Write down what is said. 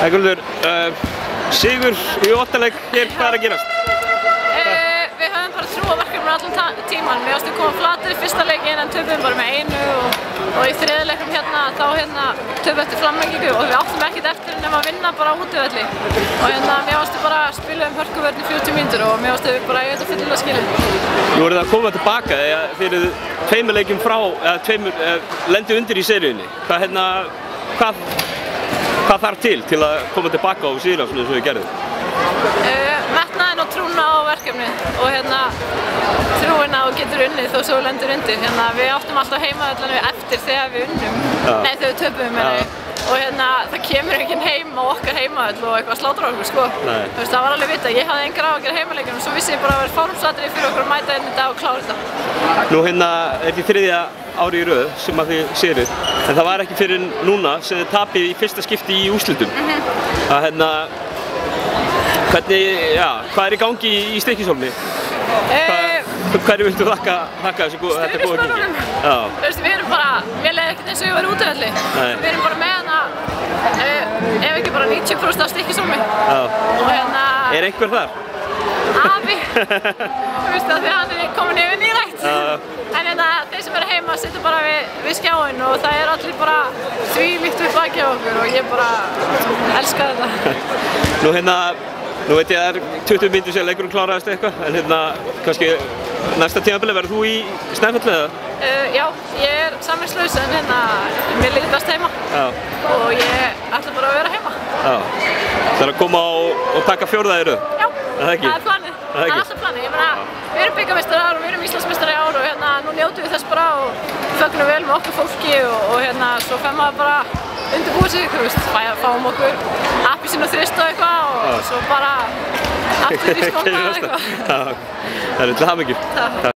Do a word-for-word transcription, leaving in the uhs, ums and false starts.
Æguldur, uh, sigur í óttaleik hér, hvað er að gerast? Uh, við höfum bara trú á verkefnum allan tíman. Við ástum að koma flatir í fyrsta leikin en töpum bara með einu og, og í þriðja leikum hérna þá hérna töpum eftir framlengingu og við áttum ekkert eftir nema að vinna bara á útivelli. Og hérna mér ástum bara að spila um hörkuvörn í fjörutíu mínútur og mér ástum bara að þetta fyllilega skilja. Nú er það að koma tilbaka þegar þið eru tveimur leikum frá, eða tveimur, eða lendu undir í seríunni. Hvað hérna, hvað Hvað þarf til til að koma tilbaka á sigra svona eins og við gerðum? Uh, metnaðinn og trúna á verkefnið og hérna trúina og getur unnið þó svo lendur undir. Hérna, við áttum alltaf heimavöllunum eftir þegar við unnum, ja. Nei þegar við töpum ja. Og hérna það kemur enginn heim á okkar heimavöll og eitthvað slátrar okkur sko. Þú veist, það var alveg vita, ég hafði engar áhyggjur af heimaleikjum og svo vissi ég bara að vera formsatriði fyrir okkur að mæta einn í dag og klára þetta. Nú hérna er þetta þriðja ári í röð sem að þið séruð, en það var ekki fyrir núna sem þið tapið í fyrsta skipti í úrslitum. Mm-hmm. Að hérna, hvernig, já, hvað er í gangi í, í Stykkishólmi? Eh, Hverju viltu þakka, þakka þessu góða gengi? Stuðningsmönnunum. Þú veist, við erum bara, við leiðum ekkert eins og við varum útivelli. Við erum bara með hana, ef ekki bara níutíu prósent af Stykkishólmi. Og hérna... Er einhver þar? Afi, þú veist það, því hann er komin yfir nýrætt. En hérna, þeir sem eru heima sitja bara við, við skjáinn og það er allir bara þvílíkt við baki á okkur og ég bara elska þetta. Nú hérna, nú veit ég að það er tuttugu mínútur síðan leikurinn kláraðist eitthvað, en hérna, kannski næsta tímabili verður þú í Snæfelli eða? Uh, já, ég er samningslaus en hérna, mér líður best heima. Já. Og ég ætla bara að vera heima. Já. Það er að koma og, og taka fjórða í röð? Já, það er, það er planið. Það er alltaf planið. Ég meina, við erum bikarmeistarar og við erum Íslandsmeistarar í ár og hérna, nú njótum við þess bara og fögnum vel með okkar fólki og, og hérna, svo fær maður bara undirbúið sig, þú veist, fáum okkur appelsínu og þrist og eitthvað og svo bara aftur í skóla eða eitthvað. Það er til hamingju.